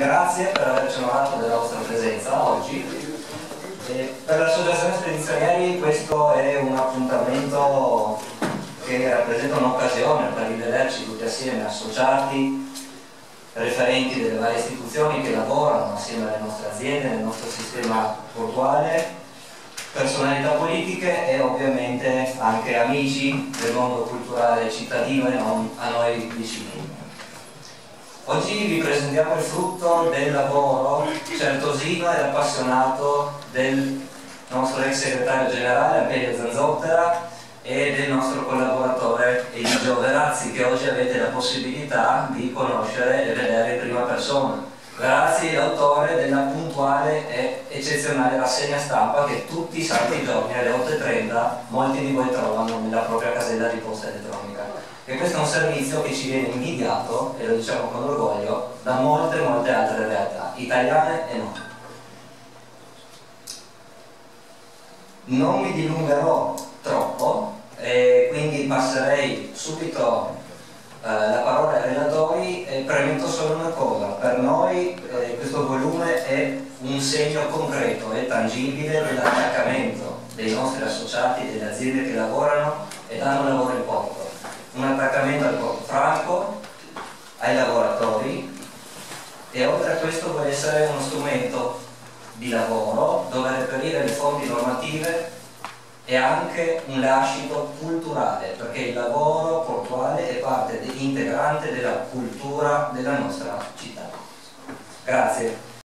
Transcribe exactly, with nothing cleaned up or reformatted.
grazie per averci onorato della vostra presenza oggi. E per l'Associazione Spedizionieri questo è un appuntamento che rappresenta un'occasione per rivederci tutti assieme, associati, referenti delle varie istituzioni che lavorano assieme alle nostre aziende, nel nostro sistema portuale, personalità politiche e ovviamente anche amici del mondo culturale cittadino e non a noi vicini. Oggi vi presentiamo il frutto del lavoro certosino ed appassionato del nostro ex segretario generale Ampelio Zanzottera e del nostro collaboratore Eligio Verazzi, che oggi avete la possibilità di conoscere e vedere in prima persona, grazie all'autore della puntuale e eccezionale rassegna stampa che tutti i santi giorni alle otto e trenta molti di voi trovano nella propria casella di posta elettronica. E questo è un servizio che ci viene invidiato, e lo diciamo con orgoglio, da molte molte altre realtà, italiane e non. Non mi dilungherò troppo, e quindi passerei subito eh, la parola ai relatori e premetto solo una cosa: per noi eh, questo volume è un segno concreto e tangibile dell'attaccamento dei nostri associati, delle aziende che lavorano e danno lavoro in porto. Un attaccamento al porto franco, ai lavoratori, e oltre a questo vuole essere uno strumento di lavoro dove reperire le fonti normative e anche un lascito culturale, perché il lavoro portuale è parte integrante della cultura della nostra città. Grazie.